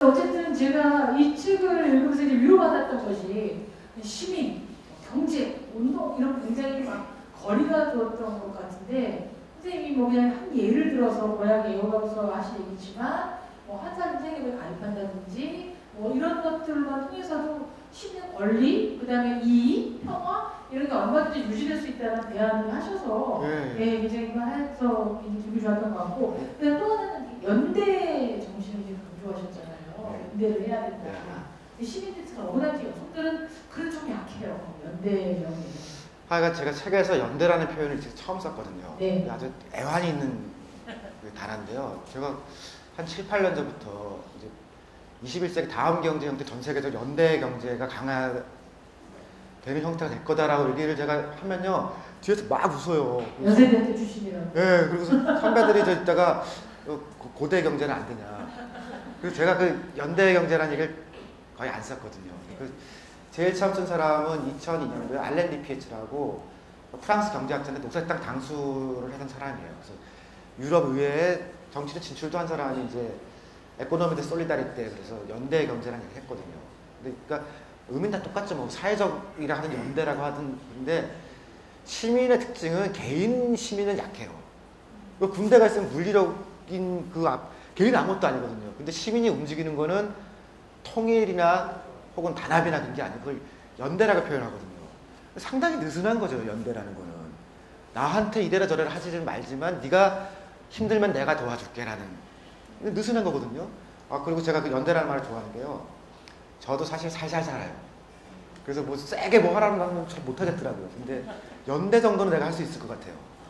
어쨌든 제가 이 책을 읽으면서 이제 위로받았던 것이 시민, 경제, 운동 이런 굉장히 막 거리가 두었던 것 같은데 선생님이 뭐 그냥 한 예를 들어서 고향 애호가부서 하신 얘기지만 뭐 한사람생협에 가입한다든지 뭐 이런 것들만 통해서도 시민의 권리, 그 다음에 이익, 평화 이런 게 얼마든지 유지될 수 있다는 대안을 하셔서 예, 굉장히 해서 기분이 좋았던 것 같고 그다음 또 하나는 연대 정신을 이제 강조하셨잖아요. 연대를 해야 된다. 시민들은 억울하지 여성들은 그래도 좀 약해요. 연대력이. 하여간 제가 책에서 연대라는 표현을 처음 썼거든요. 네. 아주 애환이 있는 단어인데요. 제가 한 7, 8년 전부터 이제 21세기 다음 경제 형태 전 세계적 연대 경제가 강화되는 형태가 될 거다라고 얘기를 제가 하면요. 뒤에서 막 웃어요. 연세대학교 출신이라고. 네, 그리고 선배들이 저 있다가 고대 경제는 안 되냐. 그래서 제가 그 연대 경제라는 얘기를 거의 안 썼거든요. 제일 처음 쓴 사람은 2002년도에 알렌 리피에츠라고 프랑스 경제학자인데 녹색당 당수를 하던 사람이에요. 그래서 유럽 의회에 정치를 진출도 한 사람이 이제 에코노미 드 솔리다리테 그래서 연대 경제라는 얘기를 했거든요. 근데 그러니까 의미는 다 똑같죠. 뭐 사회적이라 하든 연대라고 하든. 근데 시민의 특징은 개인 시민은 약해요. 군대가 있으면 물리력인 개인은 아무것도 아니거든요. 근데 시민이 움직이는 거는 통일이나 혹은 단합이나 그런 게 아니고 그걸 연대라고 표현하거든요. 상당히 느슨한 거죠. 연대라는 거는. 나한테 이래라 저래라 하지 말지만 네가 힘들면 내가 도와줄게라는 느슨한 거거든요. 그리고 제가 그 연대라는 말을 좋아하는데요. 저도 사실 살살 살아요. 그래서 뭐 세게 뭐 하라는 건 잘 못하겠더라고요. 근데 연대 정도는 내가 할 수 있을 것 같아요.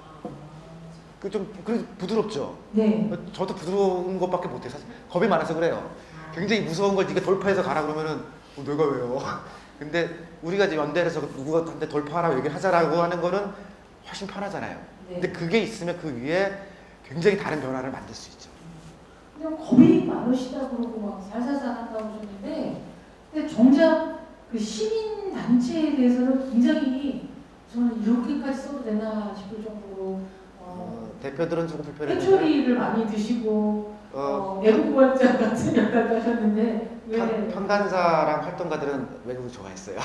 좀 부드럽죠? 네. 저도 부드러운 것밖에 못해요. 사실 겁이 많아서 그래요. 굉장히 무서운 걸 네가 돌파해서 가라 그러면은 내가 왜요? 근데 우리가 이제 연대에서 누구한테 돌파하라고 얘기를 하자라고 하는 거는 훨씬 편하잖아요. 네. 근데 그게 있으면 그 위에 굉장히 다른 변화를 만들 수 있죠. 근데 겁이 많으시다 그러고 막 살살살 한다고 하셨는데 근데 정작 그 시민 단체에 대해서는 굉장히 저는 이렇게까지 써도 되나 싶을 정도로 대표들은 조금 불편했는데 회초리를 많이 드시고 외국보학자 같은 역할도 하셨는데 왜 평간사랑 활동가들은 외국을 좋아했어요.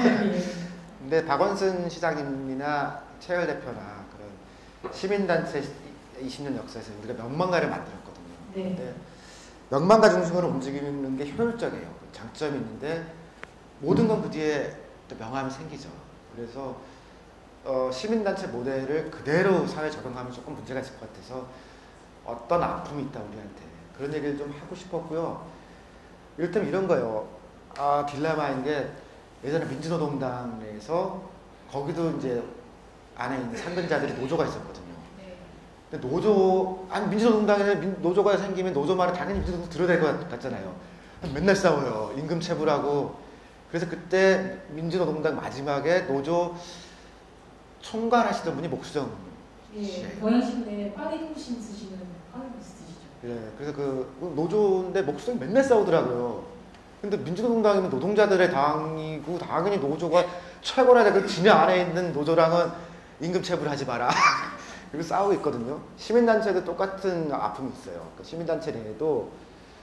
근데 박원순 시장님이나 최열 대표나 그런 시민단체 20년 역사에서 우리가 명망가를 만들었거든요. 네. 근데 명망가 중심으로 움직이는 게 효율적이에요. 장점이 있는데 모든 건 그 뒤에 또 명함이 생기죠. 그래서 시민단체 모델을 그대로 사회에 적용하면 조금 문제가 있을 것 같아서 어떤 아픔이 있다 우리한테 그런 얘기를 좀 하고 싶었고요. 이를테면 이런 거예요. 딜레마인 게 예전에 민주노동당에서 거기도 이제 안에 있는 상근자들이 노조가 있었거든요. 근데 민주노동당에는 노조가 생기면 노조 말은 당연히 민주노동 들어야 될 것 같잖아요. 맨날 싸워요. 임금 체불하고. 그래서 그때 민주노동당 마지막에 노조 총괄하시던 분이 목수정 씨예요. 경향신문에 파리통신 쓰시는 파리미스트시죠. 예, 그래서 그 노조인데 목수정이 맨날 싸우더라고요. 근데 민주노동당이면 노동자들의 당이고 당연히 노조가 최고라. 그 진영 안에 있는 노조랑은 임금 체불하지 마라. 그리고 싸우고 있거든요. 시민단체도 똑같은 아픔이 있어요. 그 시민단체 내에도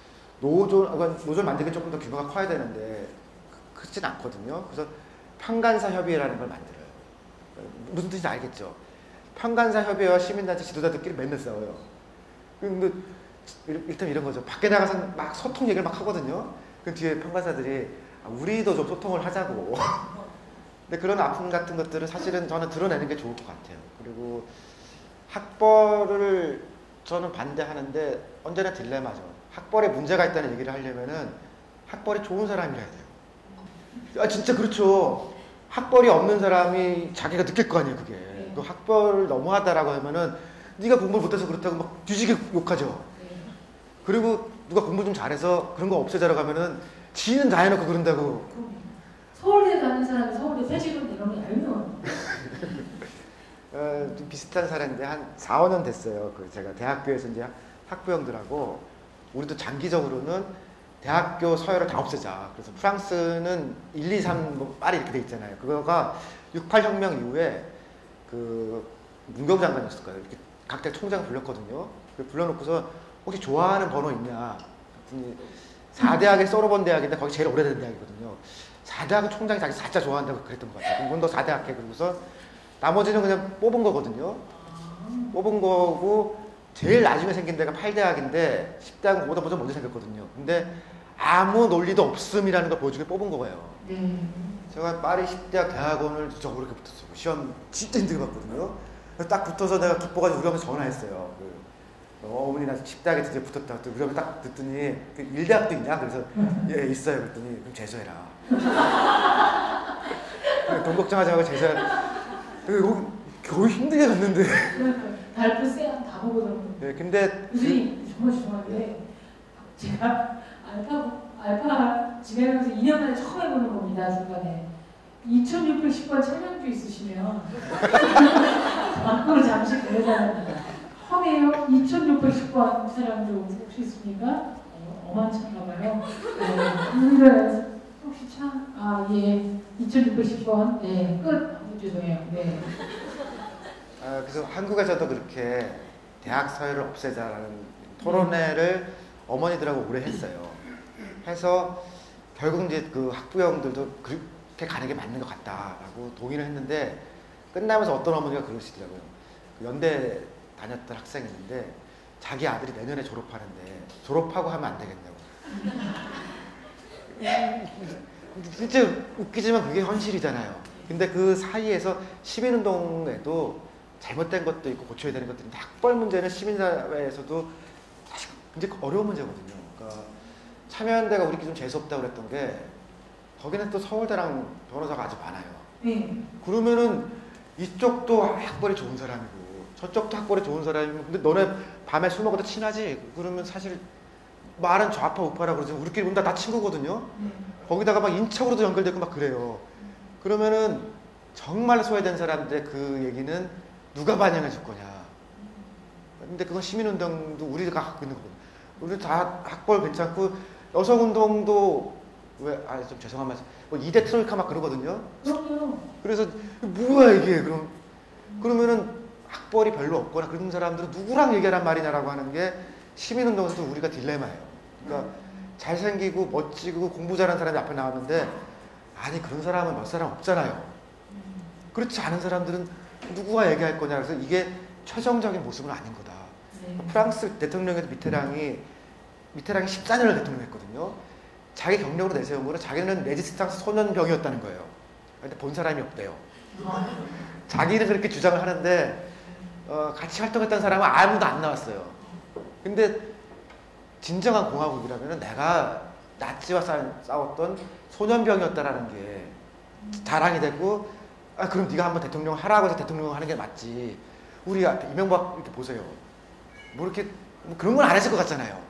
노조를 만들기 조금 더 규모가 커야 되는데 그렇진 않거든요. 그래서 평간사 협의회라는 걸 만들어요. 무슨 뜻인지 알겠죠? 평간사 협의회와 시민단체 지도자들끼리 맨날 싸워요. 근데 일단 이런 거죠. 밖에 나가서 막 소통 얘기를 막 하거든요. 그 뒤에 평간사들이 우리도 좀 소통을 하자고. 근데 그런 아픔 같은 것들은 사실은 저는 드러내는 게 좋을 것 같아요. 그리고 학벌을 저는 반대하는데 언제나 딜레마죠. 학벌에 문제가 있다는 얘기를 하려면은 학벌이 좋은 사람이라야 돼요. 진짜 그렇죠. 학벌이 없는 사람이 자기가 느낄 거 아니에요, 그게. 그 학벌을 너무하다라고 하면은 네가 공부를 못해서 그렇다고 막 뒤지게 욕하죠. 그리고 누가 공부 좀 잘해서 그런 거 없애자라고 하면은 지는 다 해놓고 그런다고. 서울대 가는 사람이 서울대 퇴직을 이런 거 알면 좀 비슷한 사례인데 한 4, 5년 됐어요. 제가 대학교에서 이제 학부형들하고 우리도 장기적으로는 대학교 서열을 다 없애자. 그래서 프랑스는 1, 2, 3 뭐 빨리 이렇게 돼 있잖아요. 그거가 68 혁명 이후에 문교부 장관이었을 거예요. 이렇게 각자 총장 불렀거든요. 불러놓고서 혹시 좋아하는 번호 있냐? 4대학이 소로본 대학인데 거기 제일 오래된 대학이거든요. 4대학은 총장이 자기 4자 좋아한다고 그랬던 것 같아요. 그럼 너 4대학 해. 그러고서 나머지는 그냥 뽑은 거거든요. 뽑은 거고 제일 나중에 생긴 데가 8대학인데 10대학은 그보다 먼저 생겼거든요. 근데 아무 논리도 없음이라는 걸 보여주게 뽑은 거예요. 제가 파리 10대학 대학원을 진짜 어렵게 붙었어요. 시험 진짜 힘들게 봤거든요. 그래서 딱 붙어서 내가 기뻐가지고 우리 엄마한테 전화했어요. 어머니 나 10대학에 드디어 붙었다. 우리 엄마 딱 듣더니 1대학도 있냐? 그래서 예 있어요. 그랬더니 그럼 재수해라. 돈 걱정하지 말고 재수해라. 겨우 힘들게 갔는데. 달프 쌤 다 보거든요. 네, 근데 선생님 정말 죄송한데 제가 알파 진행하면서 2년 만에 처음 해보는 겁니다. 중간에 2610번 촬영주 있으시면 밖으로 잠시 보내달랍니다. 험해요. 2610번 촬영주 혹시 있습니까? 어마어마한가 봐요. 네. 혹시 참 예. 2610번 네. 끝. 죄송해요. 네. 그래서 한국에서도 그렇게 대학 서열을 없애자라는 토론회를 어머니들하고 오래 했어요. 해서 결국 이제 그 학부형들도 그렇게 가는 게 맞는 것 같다라고 동의를 했는데 끝나면서 어떤 어머니가 그러시더라고요. 연대 다녔던 학생이 있는데 자기 아들이 내년에 졸업하는데 졸업하고 하면 안 되겠냐고. 진짜 웃기지만 그게 현실이잖아요. 근데 그 사이에서 시민운동에도 잘못된 것도 있고 고쳐야 되는 것도 있는데 학벌 문제는 시민사회에서도 사실 굉장히 어려운 문제거든요. 그러니까 참여연대가 우리끼리 좀 재수없다고 그랬던 게 거기는 또 서울대랑 변호사가 아주 많아요. 그러면은 이쪽도 학벌이 좋은 사람이고 저쪽도 학벌이 좋은 사람이고 근데 너네 밤에 술 먹어도 친하지? 그러면 사실 말은 좌파 우파라 그러지만 우리끼리 보면 다 친구거든요. 거기다가 막 인척으로도 연결되고 막 그래요. 그러면은 정말 소외된 사람들의 그 얘기는 누가 반영해 줄 거냐. 근데 그건 시민운동도 우리가 갖고 있는 거거든요. 우리 다 학벌 괜찮고 여성운동도 좀 죄송한 말씀 뭐 2대 트로이카 막 그러거든요. 그럼요. 그래서 뭐야 이게 그러면은 학벌이 별로 없거나 그런 사람들은 누구랑 얘기하란 말이냐라고 하는 게 시민운동에서도 우리가 딜레마예요. 그러니까 잘생기고 멋지고 공부 잘하는 사람이 앞에 나왔는데 아니 그런 사람은 몇 사람 없잖아요. 그렇지 않은 사람들은 누구와 얘기할 거냐. 그래서 이게 최종적인 모습은 아닌 거다. 프랑스 대통령에도 미테랑이 14년을 대통령했거든요. 자기 경력으로 내세운 거는 자기는 레지스탕스 소년병이었다는 거예요. 근데 본 사람이 없대요. 자기는 그렇게 주장을 하는데 같이 활동했던 사람은 아무도 안 나왔어요. 근데 진정한 공화국이라면 내가 나치와 싸웠던 소년병이었다라는 게 자랑이 되고 그럼 네가 한번 대통령 하라고 해서 대통령 하는 게 맞지. 우리 이명박 이렇게 보세요. 뭐 이렇게 그런 건 안 했을 것 같잖아요.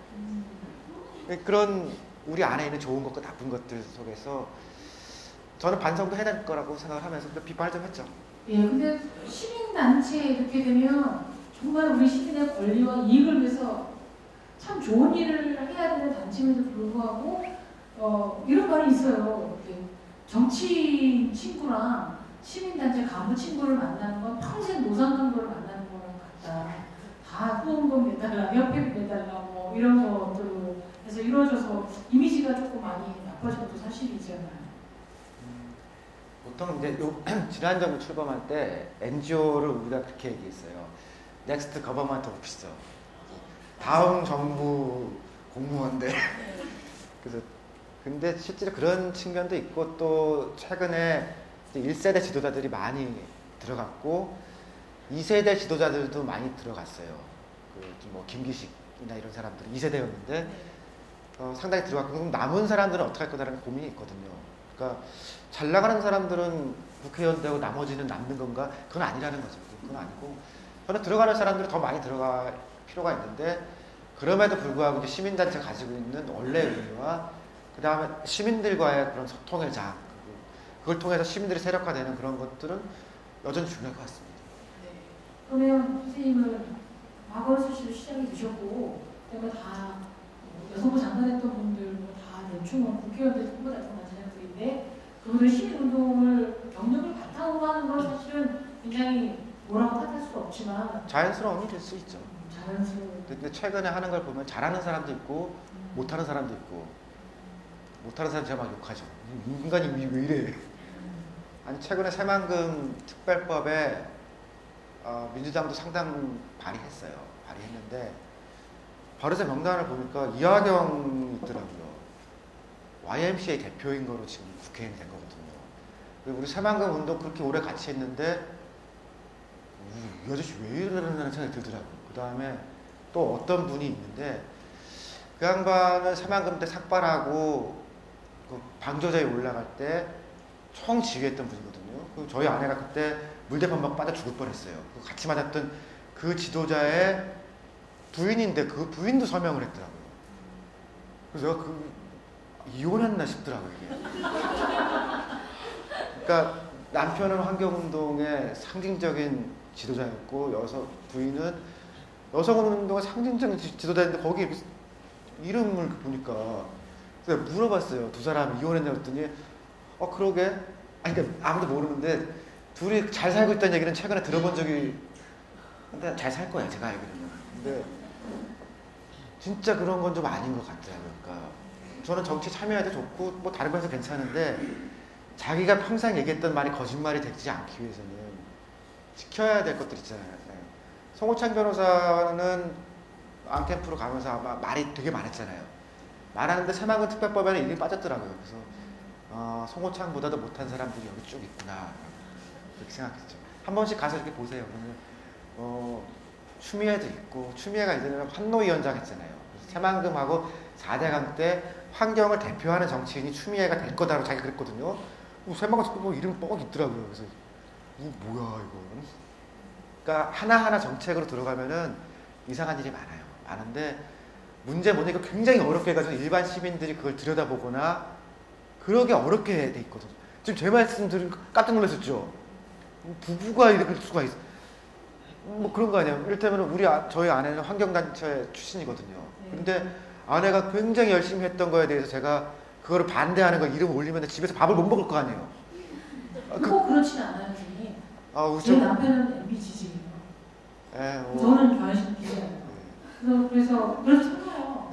그런 우리 안에 있는 좋은 것과 나쁜 것들 속에서 저는 반성도 해야 될 거라고 생각을 하면서 비판을 좀 했죠. 예, 근데 시민단체 이렇게 되면 정말 우리 시민의 권리와 이익을 위해서 참 좋은 일을 해야 되는 단체임에도 불구하고 이런 말이 있어요. 정치인 친구랑 시민단체 간부 친구를 만나는 건 평생 노상강도를 만나는 거랑 같다. 다 후원금 내달라, 협회비 내달라, 뭐 이런 것들로 해서 이루어져서 이미지가 조금 많이 나빠진 것도 사실이잖아요. 보통 이제 지난 정부 출범할 때 NGO를 우리가 그렇게 얘기했어요. Next Government Officer. 다음 정부 공무원들. 그래서 근데 실제로 그런 측면도 있고 또 최근에 1세대 지도자들이 많이 들어갔고 2세대 지도자들도 많이 들어갔어요. 뭐 김기식이나 이런 사람들은 2세대였는데 상당히 들어갔고 그럼 남은 사람들은 어떻게 할 거다라는 고민이 있거든요. 그러니까 잘 나가는 사람들은 국회의원 되고 나머지는 남는 건가? 그건 아니라는 거죠. 그건 아니고 저는 들어가는 사람들은 더 많이 들어갈 필요가 있는데 그럼에도 불구하고 이제 시민단체가 가지고 있는 원래 의미와 그 다음에 시민들과의 그런 소통의 장 그걸 통해서 시민들이 세력화되는 그런 것들은 여전히 중요할 것 같습니다. 네. 그러면 선생님은 과거에서 시장이 되셨고 그다음에 다 여성부 장관했던 분들 다 대충 국회의원들 후보 같은 마찬가지인데 그분들 시민운동을 경력을 바탕으로 하는 건 사실은 굉장히 뭐라고 탓할 수가 없지만 자연스러운 일일 수 있죠. 자연스러운. 근데 최근에 하는 걸 보면 잘하는 사람도 있고 못하는 사람도 있고 못하는 사람 제가 막 욕하죠. 인간이 왜 이래. 아니 최근에 새만금 특별법에 민주당도 상당 발의했어요. 발의했는데 바르자 명단을 보니까 이하경이 있더라고요. YMCA 대표인 거로 지금 국회의원이 된 거거든요. 그리고 우리 새만금 운동 그렇게 오래 같이 했는데 이 아저씨 왜 이러는 생각이 들더라고요. 그 다음에 또 어떤 분이 있는데 그 양반은 새만금 때 삭발하고 그 방조제에 올라갈 때 총 지휘했던 분이거든요. 그 저희 아내가 그때 물대포 막 빠져 죽을 뻔했어요. 그 같이 맞았던 그 지도자의 부인인데 그 부인도 서명을 했더라고요. 그래서 제가 이혼했나 싶더라고요. 이게. 그러니까 남편은 환경운동의 상징적인 지도자였고 부인은 여성운동의 상징적인 지도자인데 거기 이름을 보니까 제가 물어봤어요. 두 사람이 이혼했냐고 했더니 그러게. 아니 그러니까 아무도 모르는데 둘이 잘 살고 있다는 얘기는 최근에 들어본 적이 근데 잘 살 거예요. 제가 알기로는. 근데 진짜 그런 건 좀 아닌 것 같더라고요. 그러니까 저는 정치 참여해도 좋고 뭐 다른 거에서 괜찮은데 자기가 평생 얘기했던 말이 거짓말이 되지 않기 위해서는 지켜야 될 것들 있잖아요. 송호창 변호사는 앙캠프로 가면서 아마 말이 되게 많았잖아요. 말하는데 새만금 특별법에는 이름이 빠졌더라고요. 그래서 송호창보다도 못한 사람들이 여기 쭉 있구나 그렇게 생각했죠. 한 번씩 가서 이렇게 보세요. 그러면 추미애도 있고 추미애가 이제는 환노위원장 했잖아요. 새만금하고 4대강 때 환경을 대표하는 정치인이 추미애가 될 거다라고 자기가 그랬거든요. 새만금 특별법 이름 뻑 있더라고요. 그래서 뭐야 이거. 그러니까 하나하나 정책으로 들어가면은 이상한 일이 많은데 문제 뭐냐 굉장히 어렵게 해가지고 일반 시민들이 그걸 들여다보거나 그러게 어렵게 돼 있거든요. 지금 제 말씀 들으면 깜짝 놀랐었죠. 부부가 이럴 수가 있어. 뭐 그런 거 아니에요. 이를테면 저희 아내는 환경단체 출신이거든요. 근데 아내가 굉장히 열심히 했던 거에 대해서 제가 그거를 반대하는 거 이름 올리면 집에서 밥을 못 먹을 거 아니에요. 꼭 그렇진 않아요, 선생님. 제 남편은 MB 지지예요. 저는 변신 기자예요. 그래서 참아요.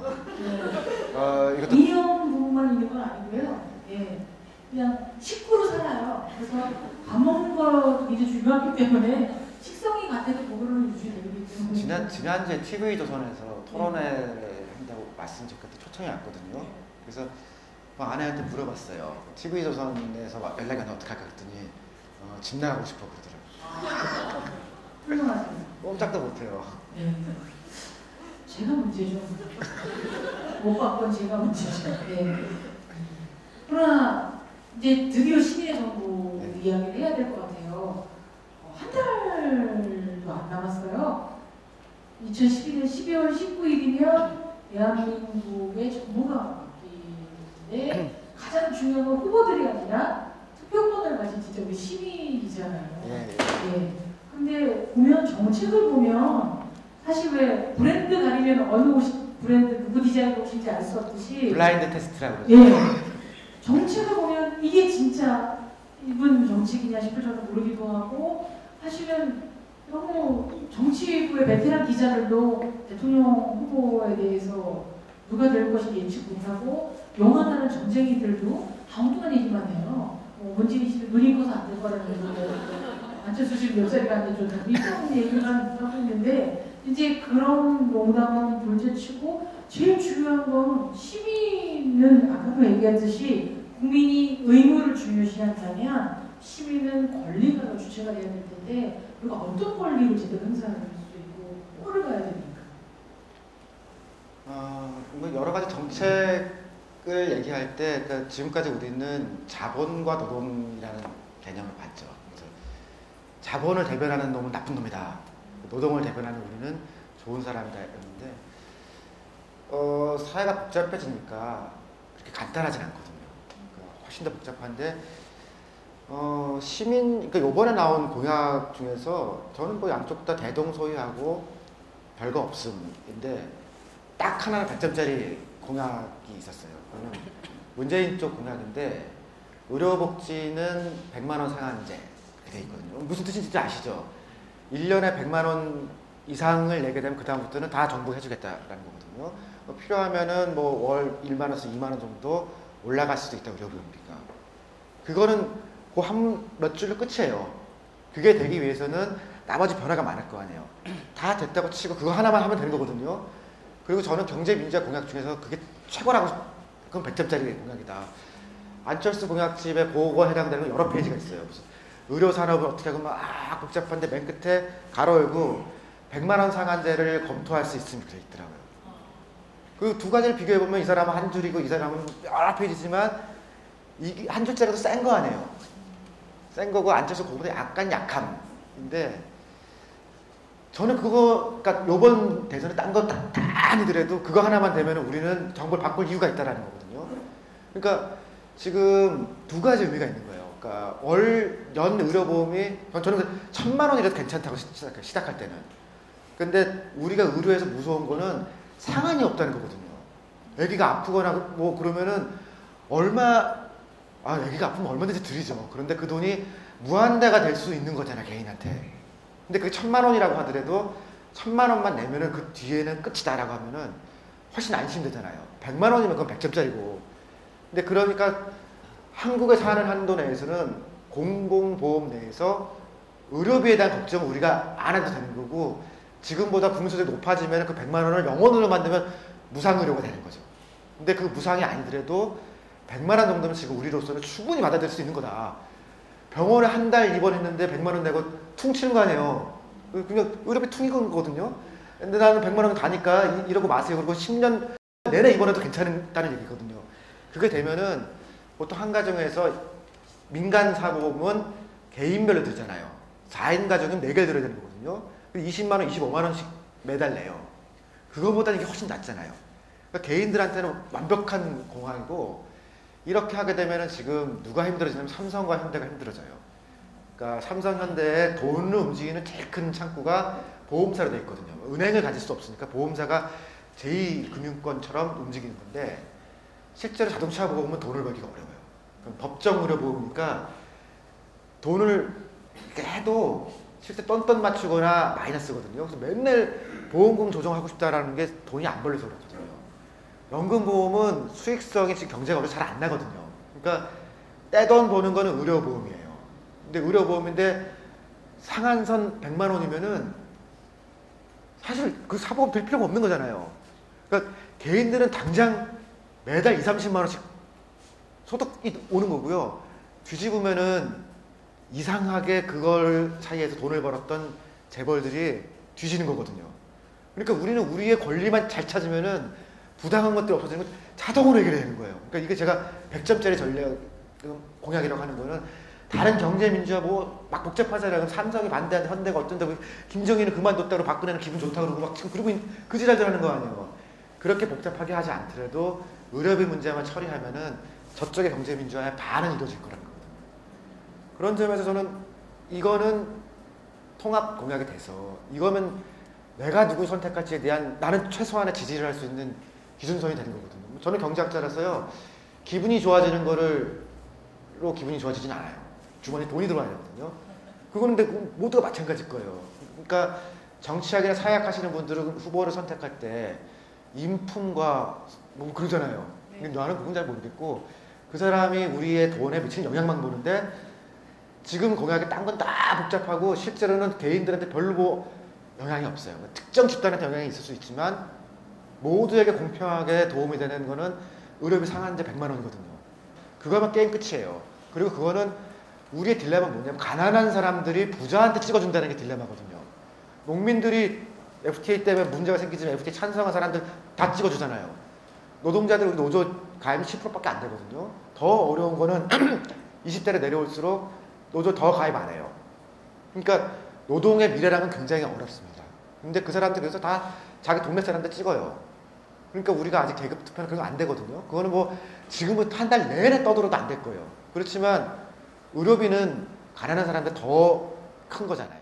이런 부분만 있는 건 아니고요. 예, 그냥 식구로 살아요. 그래서 밥 먹는 거 이제 중요하기 때문에 식성이 같아도 그거는 유지되기 때문에. 지난주에 TV조선에서 토론회를 한다고 말씀드렸을 때 초청이 왔거든요. 그래서 아내한테 물어봤어요. TV조선에서 연락이 오면 어떡할까 그랬더니 집 나가고 싶어 그러더라고요. 훌륭하세요. 꼼짝도 못해요. 네. 제가 문제죠. 못 바꾼 제가 문제죠. 네. 그러나 이제 드디어 시민의 정부 이야기를 해야 될 것 같아요. 한 달도 안 남았어요. 2012년 12월 19일이면 대한민국의 정부가 바뀌는데 가장 중요한 건 후보들이 아니라 투표권을 가진 진짜 우리 시민이잖아요. 예. 근데 보면 정책을 보면 사실 왜 브랜드 가리면 어느 옷이 브랜드 누구 디자인 옷인지 알 수 없듯이 블라인드 테스트라고 그러죠. 예. 정책을 보면 이게 진짜 이분 정책이냐 싶을 정도 모르기도 하고 사실은 너무 정치부의 베테랑 기자들도 대통령 후보에 대해서 누가 될 것인지 예측 못하고 영원하는 전쟁이들도 엉뚱한 얘기만 해요. 문재인 씨는 눈이 커서 안 될 거라는 얘기고 안철수 씨는 몇 살이 안 되죠. 이런 얘기만 하고 있는데 이제 그런 농담은 둘째치고 제일 중요한 건 시민은 아까도 얘기했듯이 국민이 의무를 중요시한다면 시민은 권리가 더 주체가 돼야 될 텐데 우리가 어떤 권리를 제대로 행사할 수 있고 뭐를 봐야 됩니까? 뭐 여러 가지 정책을 얘기할 때 그러니까 지금까지 우리는 자본과 노동이라는 개념을 봤죠. 그래서 자본을 대변하는 놈은 나쁜 놈이다. 노동을 대변하는 우리는 좋은 사람이다 했는데 사회가 복잡해지니까 그렇게 간단하진 않거든요. 그러니까 훨씬 더 복잡한데 그러니까 이번에 나온 공약 중에서 저는 뭐 양쪽 다 대동소이하고 별거 없음인데 딱 하나는 100점짜리 공약이 있었어요. 그거는 문재인 쪽 공약인데 의료복지는 100만 원 상한제 이렇게 돼 있거든요. 무슨 뜻인지 아시죠? 1년에 100만 원 이상을 내게 되면 그 다음부터는 다 정부가 해주겠다라는 거거든요. 필요하면은 뭐 월 1만 원에서 2만 원 정도 올라갈 수도 있다, 의료보험비가. 그거는 그 한 몇 줄로 끝이에요. 그게 되기 위해서는 나머지 변화가 많을 거 아니에요. 다 됐다고 치고 그거 하나만 하면 되는 거거든요. 그리고 저는 경제민주화 공약 중에서 그게 최고라고, 그건 100점짜리 공약이다. 안철수 공약집에 그거 해당되는 거 여러 페이지가 있어요. 무슨 의료산업을 어떻게 하면 막 복잡한데 맨 끝에 가로 열고 100만 원 상한제를 검토할 수 있으면 그래 있더라고요. 그 두 가지를 비교해보면 이 사람은 한 줄이고 이 사람은 여러 페이지지만 이 한 줄짜리도 센 거 아니에요. 센 거고 안철수 그거보다 약간 약함인데 저는 그거, 그러니까 요번 대선에 딴 거 다 아니더라도 그거 하나만 되면 우리는 정부를 바꿀 이유가 있다라는 거거든요. 그러니까 지금 두 가지 의미가 있는 거예요. 그러니까 연 의료보험이, 저는 1,000만 원이라도 괜찮다고 시작할 때는. 근데 우리가 의료에서 무서운 거는 상한이 없다는 거거든요. 애기가 아프거나 뭐 그러면은 애기가 아프면 얼마든지 드리죠. 그런데 그 돈이 무한대가 될 수 있는 거잖아, 개인한테. 근데 그게 1,000만 원이라고 하더라도 1,000만 원만 내면은 그 뒤에는 끝이다라고 하면은 훨씬 안심되잖아요. 100만 원이면 그건 100점짜리고. 근데 그러니까 한국에 사는 한도 내에서는 공공보험 내에서 의료비에 대한 걱정은 우리가 안 해도 되는 거고, 지금보다 국민소득이 높아지면 그 100만 원을 영원으로 만들면 무상의료가 되는 거죠. 근데 그 무상이 아니더라도 100만 원 정도면 지금 우리로서는 충분히 받아들일 수 있는 거다. 병원에 한 달 입원했는데 100만 원 내고 퉁치는 거 아니에요. 그냥 의료비 퉁인 거거든요. 근데 나는 100만 원 가니까 이러고 마세요. 그리고 10년 내내 입원해도 괜찮다는 얘기거든요. 그게 되면은 보통 한 가정에서 민간 사보험은 개인별로 들잖아요. 4인 가정은 4개를 들어야 되는 거거든요. 20만 원, 25만 원씩 매달 내요. 그거보다는 이게 훨씬 낫잖아요. 그러니까 개인들한테는 완벽한 공항이고, 이렇게 하게 되면은 지금 누가 힘들어지냐면 삼성과 현대가 힘들어져요. 그러니까 삼성, 현대의 돈을 움직이는 제일 큰 창구가 보험사로 되어 있거든요. 은행을 가질 수 없으니까 보험사가 제2금융권처럼 움직이는 건데, 실제로 자동차 보험은 돈을 벌기가 어려워요. 그럼 법정 의료보험이니까 돈을 이렇게 해도 실제 똔똔 맞추거나 마이너스거든요. 그래서 맨날 보험금 조정하고 싶다라는 게 돈이 안 벌려서 그렇거든요. 연금보험은 수익성이 지금 경제가 어려서 잘 안 나거든요. 그러니까 떼돈 버는 거는 의료보험이에요. 근데 의료보험인데 상한선 100만 원이면은 사실 그 사보험 들 필요가 없는 거잖아요. 그러니까 개인들은 당장 매달 20-30만 원씩 소득이 오는 거고요. 뒤집으면은 이상하게 그걸 사이에서 돈을 벌었던 재벌들이 뒤지는 거거든요. 그러니까 우리는 우리의 권리만 잘 찾으면은 부당한 것들이 없어지는 건 자동으로 해결되는 거예요. 그러니까 이게 제가 100점짜리 전략 공약이라고 하는 거는, 다른 경제민주화 뭐 막 복잡하잖아요. 삼성이 반대하는데 현대가 어쩐다고, 김정일은 그만뒀다고 박근혜는 기분 좋다고 그러고 막 지금 그러고 그 지랄들 하는 거 아니에요. 그렇게 복잡하게 하지 않더라도 의료비 문제만 처리하면은 저쪽의 경제민주화의 반은 이루어질 거라는 거거든요. 그런 점에서 저는 이거는 통합 공약이 돼서, 이거면 내가 누구 선택할지에 대한 나는 최소한의 지지를 할 수 있는 기준선이 되는 거거든요. 저는 경제학자라서요, 기분이 좋아지는 거로 기분이 좋아지진 않아요. 주머니에 돈이 들어와야 되거든요. 그거는 근데 모두가 마찬가지일 거예요. 그러니까 정치학이나 사회학 하시는 분들은 후보를 선택할 때 인품과 뭐 그러잖아요. 근데 나는 그건 잘 모르겠고, 그 사람이 우리의 돈에 미치는 영향만 보는데, 지금 공약에 딴 건 다 복잡하고 실제로는 개인들한테 별로 뭐 영향이 없어요. 특정 집단한테 영향이 있을 수 있지만 모두에게 공평하게 도움이 되는 거는 의료비 상한제 100만 원이거든요. 그거면 게임 끝이에요. 그리고 그거는 우리의 딜레마는 뭐냐면, 가난한 사람들이 부자한테 찍어준다는 게 딜레마거든요. 농민들이 FTA 때문에 문제가 생기지만 FTA 찬성한 사람들 다 찍어주잖아요. 노동자들 우리 노조 가입이 10%밖에 안 되거든요. 더 어려운 거는 20대로 내려올수록 노조 더 가입 안 해요. 그러니까 노동의 미래랑은 굉장히 어렵습니다. 근데 그 사람들 그래서 다 자기 동네 사람들 찍어요. 그러니까 우리가 아직 계급 투표는 그런 거 안 되거든요. 그거는 뭐 지금부터 한 달 내내 떠들어도 안 될 거예요. 그렇지만 의료비는 가난한 사람들 더 큰 거잖아요.